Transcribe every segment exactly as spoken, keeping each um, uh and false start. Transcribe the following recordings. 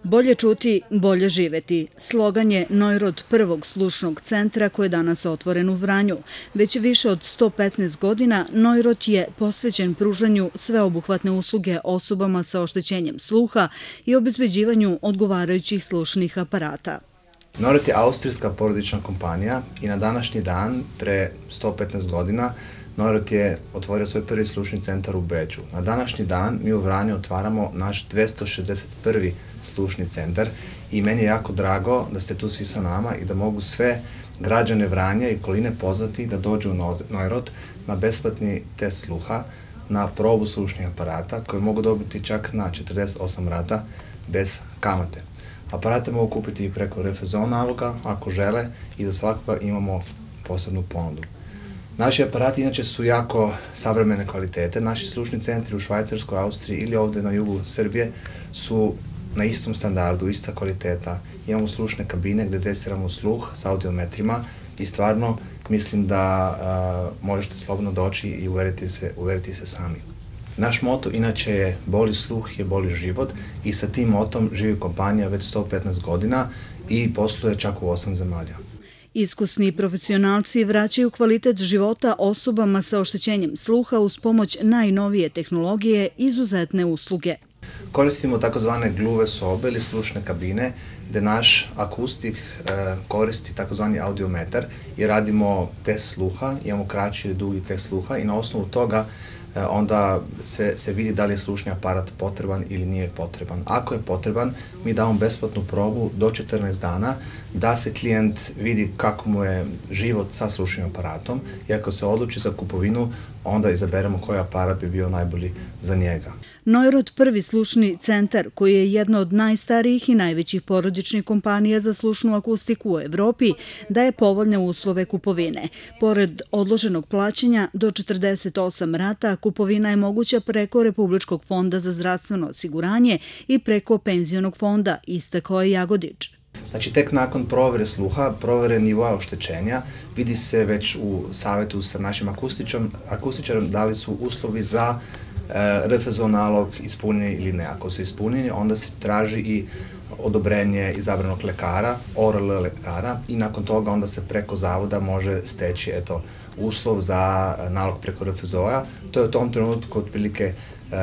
Bolje čuti, bolje živeti. Slogan je Neurot prvog slušnog centra koji je danas otvoren u Vranju. Već više od sto petnaest godina Neurot je posvećen pružanju sveobuhvatne usluge osobama sa oštećenjem sluha i obezbeđivanju odgovarajućih slušnih aparata. Neurot je austrijska porodična kompanija i na današnji dan, pre sto petnaest godina, Neurot je otvorio svoj prvi slušni centar u Beču. Na današnji dan mi u Vranju otvaramo naš dvesta šezdeset prvi slušni centar i meni je jako drago da ste tu svi sa nama i da mogu sve građane Vranja i okoline pozvati da dođu u Neurot na besplatni test sluha, na probu slušnih aparata koje mogu dobiti čak na četrdeset osam rata bez kamate. Aparate mogu kupiti i preko R F Z O naloga ako žele i za svakoga imamo posebnu ponudu. Naši aparati inače su jako savremene kvalitete. Naši slušni centri u Švajcarskoj, Austriji ili ovde na jugu Srbije su na istom standardu, ista kvaliteta. Imamo slušne kabine gde testiramo sluh sa audiometrima i stvarno mislim da a, možete slobodno doći i uveriti se, uveriti se sami. Naš moto inače je boli sluh je boli život i sa tim motom živi kompanija već sto petnaest godina i posluje čak u osam zemalja. Iskusni profesionalci vraćaju kvalitet života osobama sa oštećenjem sluha uz pomoć najnovije tehnologije i izuzetne usluge. Koristimo takozvane gluve sobe ili slušne kabine gde naš akustik e, koristi takozvani audiometar i radimo test sluha, imamo kraći ili dugi test sluha i na osnovu toga e, onda se, se vidi da li je slušni aparat potreban ili nije potreban. Ako je potreban, mi damo besplatnu probu do četrnaest dana da se klijent vidi kako mu je život sa slušnim aparatom i ako se odluči za kupovinu, onda izaberemo koji aparat bi bio najbolji za njega. Neurot prvi slušni centar, koji je jedna od najstarijih i najvećih porodičnih kompanija za slušnu akustiku u Evropi, daje povoljne uslove kupovine. Pored odloženog plaćanja do četrdeset osam rata, kupovina je moguća preko Republičkog fonda za zdravstveno osiguranje i preko penzionog fonda, istakao je Jagodić. Znači, tek nakon provere sluha, provere nivoa oštećenja, vidi se već u savetu sa našim akustičarom da li su uslovi za R F Z O nalog ispunjeni ili ne. Ako su ispunjeni, onda se traži i odobrenje izabranog lekara, O R L lekara i nakon toga onda se preko zavoda može steći eto, uslov za nalog preko R F Z O-a. To je u tom trenutku otprilike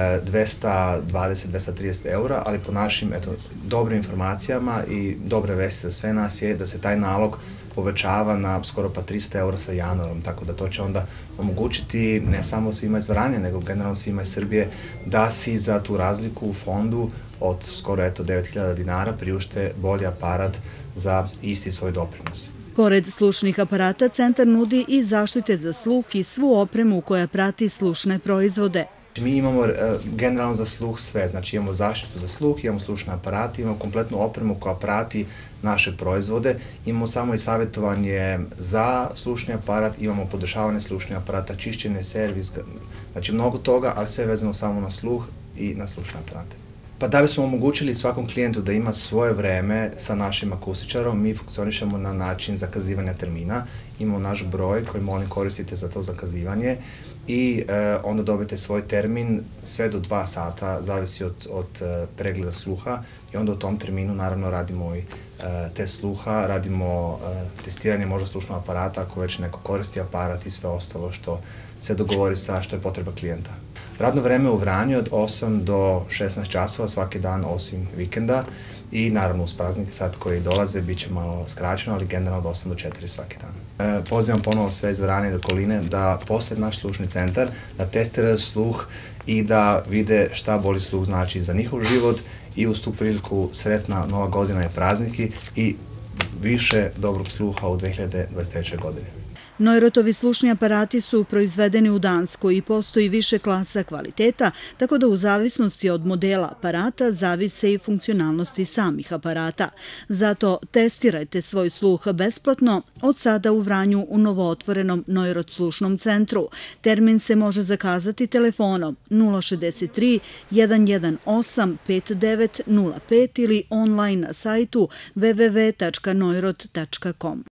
dvesta dvadeset do dvesta trideset eura, ali po našim eto, dobrim informacijama i dobre vesti za sve nas je da se taj nalog povećava na skoro pa trista eura sa januarom, tako da to će onda omogućiti ne samo svima iz Vranja, nego generalno svima iz Srbije da si za tu razliku u fondu od skoro eto devet hiljada dinara priušte bolji aparat za isti svoj doprinos. Pored slušnih aparata, centar nudi i zaštite za sluh i svu opremu koja prati slušne proizvode. Mi imamo generalno za sluh sve, znači imamo zaštitu za sluh, imamo slušne aparate, imamo kompletnu opremu koja prati naše proizvode, imamo samo i savjetovanje za slušni aparat, imamo podešavanje slušnih aparata, čišćenje, servis, znači mnogo toga, ali sve je vezano samo na sluh i na slušne aparate. Pa da bismo omogućili svakom klijentu da ima svoje vreme sa našim akustičarom, mi funkcionišemo na način zakazivanja termina. Imamo naš broj koji molim koristite za to zakazivanje i e, onda dobijete svoj termin sve do dva sata, zavisi od, od pregleda sluha i onda u tom terminu naravno radimo i e, test sluha, radimo e, testiranje možda slušnog aparata ako već neko koristi aparat i sve ostalo što se dogovori sa što je potreba klijenta. Radno vreme u Vranju od osam do šesnaest časova svaki dan osim vikenda i naravno uz praznike sad koji dolaze bit će malo skraćeno, ali generalno od osam do četiri svaki dan. E, pozivam ponovo sve iz Vranja i okoline da posete naš slušni centar, da testiraju sluh i da vide šta boli sluh znači za njihov život i uz tu priliku sretna nova godina i prazniki i više dobrog sluha u dve hiljade dvadeset trećoj godini. Neurotovi slušni aparati su proizvedeni u Danskoj i postoji više klasa kvaliteta, tako da u zavisnosti od modela aparata zavise i funkcionalnosti samih aparata. Zato testirajte svoj sluh besplatno od sada u Vranju u novootvorenom Neurot slušnom centru. Termin se može zakazati telefonom nula šezdeset tri jedan jedan osam pet devet nula pet ili online na sajtu w w w tačka neurot tačka com.